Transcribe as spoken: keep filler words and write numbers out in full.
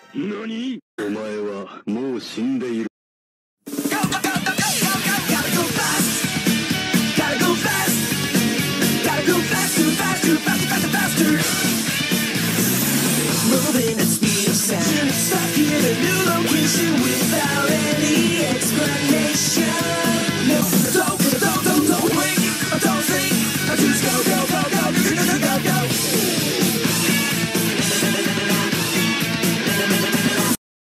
何？お前はもう死んでいる。